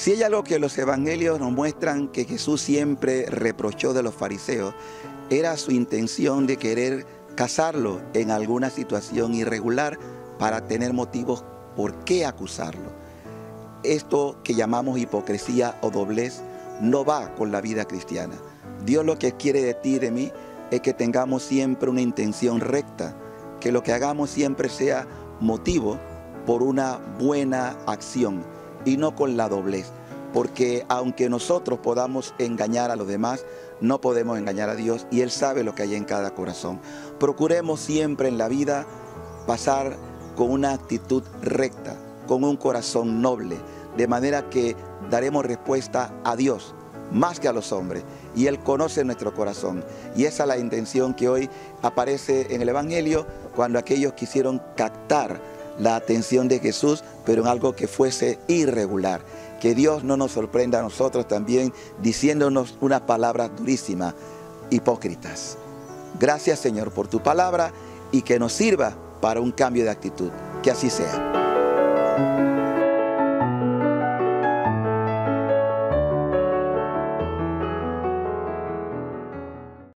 Si hay algo que los evangelios nos muestran que Jesús siempre reprochó de los fariseos, era su intención de querer casarlo en alguna situación irregular para tener motivos por qué acusarlo. Esto que llamamos hipocresía o doblez no va con la vida cristiana. Dios lo que quiere de ti y de mí es que tengamos siempre una intención recta, que lo que hagamos siempre sea motivo por una buena acción y no con la doblez. Porque aunque nosotros podamos engañar a los demás, no podemos engañar a Dios y Él sabe lo que hay en cada corazón. Procuremos siempre en la vida pasar con una actitud recta, con un corazón noble, de manera que daremos respuesta a Dios más que a los hombres, y Él conoce nuestro corazón. Y esa es la intención que hoy aparece en el Evangelio, cuando aquellos quisieron captar la atención de Jesús, pero en algo que fuese irregular. Que Dios no nos sorprenda a nosotros también diciéndonos unas palabras durísimas, hipócritas. Gracias, Señor, por tu palabra y que nos sirva para un cambio de actitud. Que así sea.